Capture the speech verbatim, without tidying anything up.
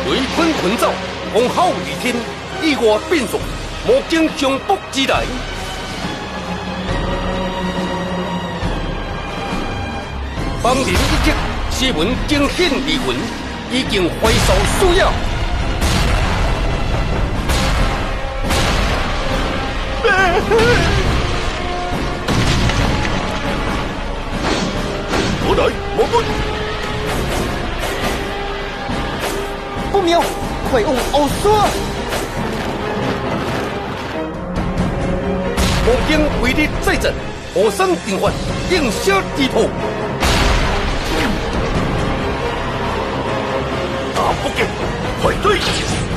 雷坤群走，风吼雨天，意外变数，莫经凶卜之来。方人一击，诗文惊现离魂，已经回首需要。我来，我滚！ 不妙，快用奥说！ 莫经为你再战，火生定幻，应消地破。打不给，快对！